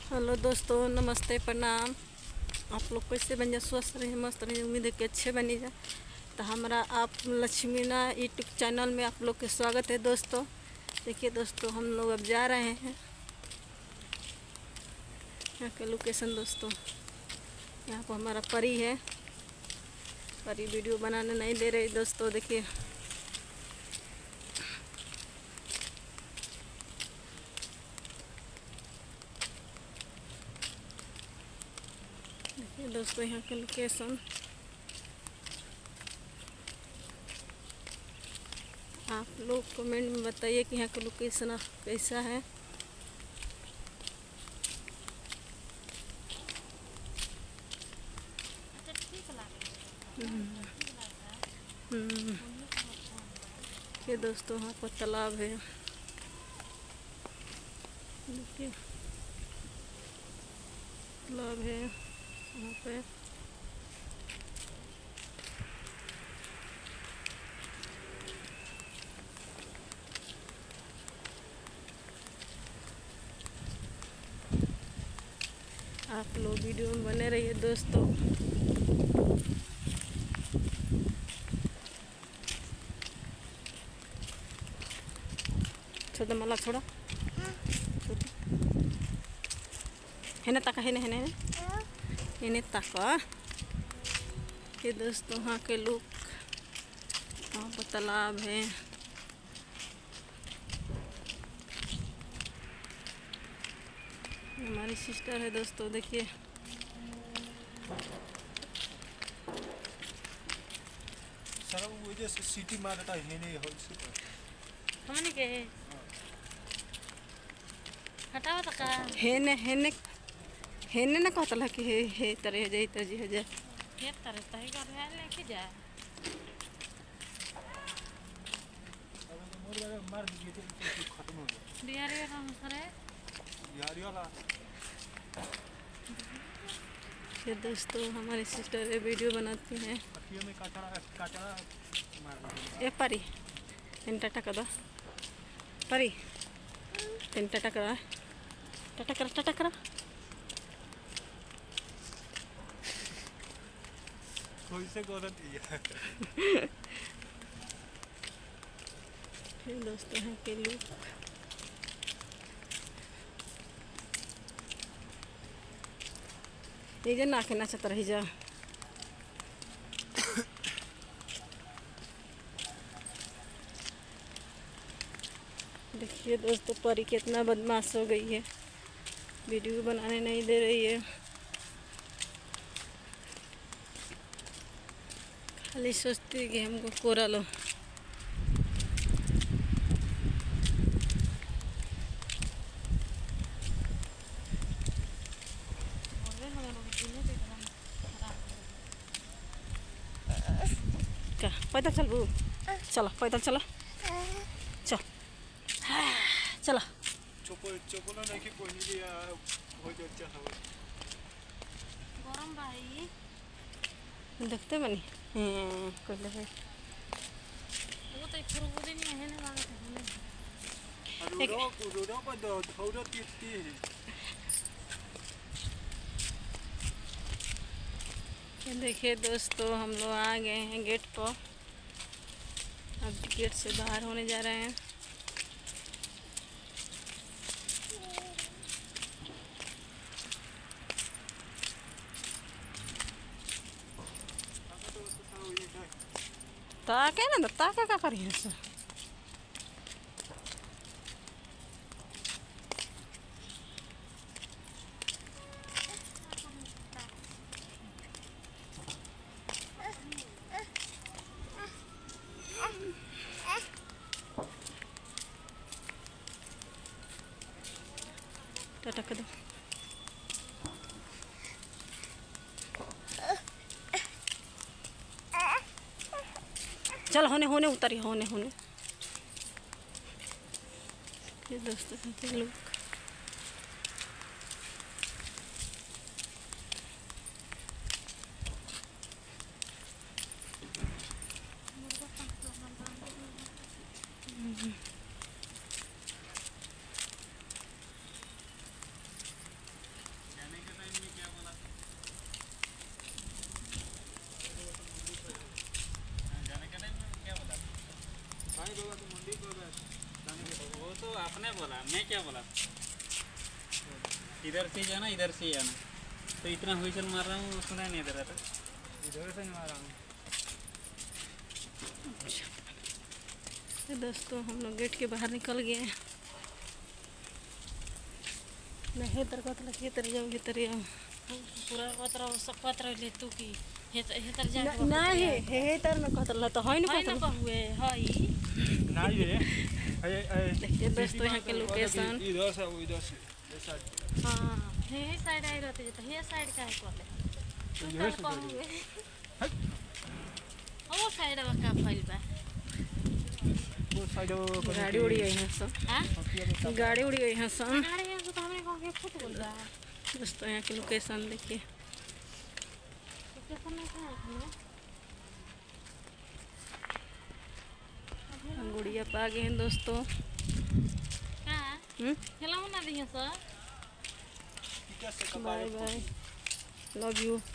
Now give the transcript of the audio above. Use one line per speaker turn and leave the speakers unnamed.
Hello दोस्तों, नमस्ते, प्रणाम। आप लोग कैसे बन जाए, स्वस्थ रहे, मस्त रहे, उम्मीद है कि अच्छे बनी जाए। तो हमारा आप लक्ष्मीना यूट्यूब चैनल में आप लोग के स्वागत है दोस्तों। देखिए दोस्तों, हम लोग अब जा रहे हैं यहाँ के लोकेशन दोस्तों। यहाँ पर हमारा परी है, परी वीडियो बनाने नहीं दे रही दोस्तों। देखिए देखिए दोस्तों, यहाँ के लोकेशन आप लोग कमेंट में बताइए कि यहाँ का लोकेशन कैसा है। ये दोस्तों वहाँ पर तालाब है, देखिए तालाब है वहाँ पे। आप लोग वीडियो में बने रहिए दोस्तों। छोटा मला छोड़ा हेने तक हेने हेने हेने तक। ये दोस्तों वहाँ के लोग, वहाँ पर तालाब है। हमारी सिस्टर है दोस्तों, देखिए
सर वो जैसे सिटी मारता है नहीं हो इसको
हमने के हटाओ तो का
हेने हेने हेने ना कहता कि हे तरह जाई तजी है जा
ये तरह तही कर है लेके जा
अब तो मोर वाला मार दिए थे तो खत्म हो गया
बिहारी हम सरे
बिहारी वाला।
ये दोस्तों हमारी सिस्टर है, वीडियो बनाती हैं।
अखियों में काटड़ा मार दिया।
ए परी तीन टाटा कर दो, परी तीन टाटा करा, टाटा करा, टाटा करा।
कोई से गलत है
फिर दोस्तों हैं के लोग ये नाके नाचत रही जा। देखिए दोस्तों, परी कितना बदमाश हो गई है, वीडियो बनाने नहीं दे रही है, खाली सोचती है कि हमको कोरा लो। क्या पैदल चल बू, चलो पैदल चलो, चल चलो।
चोपला नहीं कि कोई नहीं हो जाता है
गरम भाई
देखते बनी कोई लगे
वो तो फुरगुदी नहीं है ना बात है
रोडो पर दो थोड़ा तीती है।
देखिए दोस्तों, हम लोग आ गए हैं गेट पर। अब गेट से बाहर होने जा रहे हैं। ताके ना ताका का करिए सर। टाटा कर दो। चल होने होने उतरी, होने होने। ये दोस्तों के लोग
बोला? मैं क्या बोला? इधर से जाना, इधर से आना। तो इतना हुईचल मार रहा हूँ, सुना नहीं दे रहा था।
इधर से मारा हूँ।
तो दोस्तों हम लोग गेट के बाहर निकल गए हैं। मैं हेतर कतला हेतर जाऊँ हेतर जाऊँ
पूरा पत्र पत्र ले तू की हेतर जा
नहीं हेतर में कतला तो है ना
है ना
कतला।
बहुए हई
नहीं रे।
देखिए दोस्तों यहाँ के लोकेशन।
इधर से वो इधर से ऐसा।
हां हे साइड आई रहते तो हे साइड काहे करले
इधर से
बहुए ओ साइड में का फाइल बा
वो साइड
गाड़ी उड़ी गई है सब।
हां
गाड़ी उड़ी गई है सब।
गाड़ी है तो हमने कहा के फुट गइल बा
दोस्तों यहाँ के लोकेशन देखिए।
कैसा नहीं था
हम गुड़िया पा गए हैं दोस्तों।
का खिलाओ ना दिया sir
bye bye love you.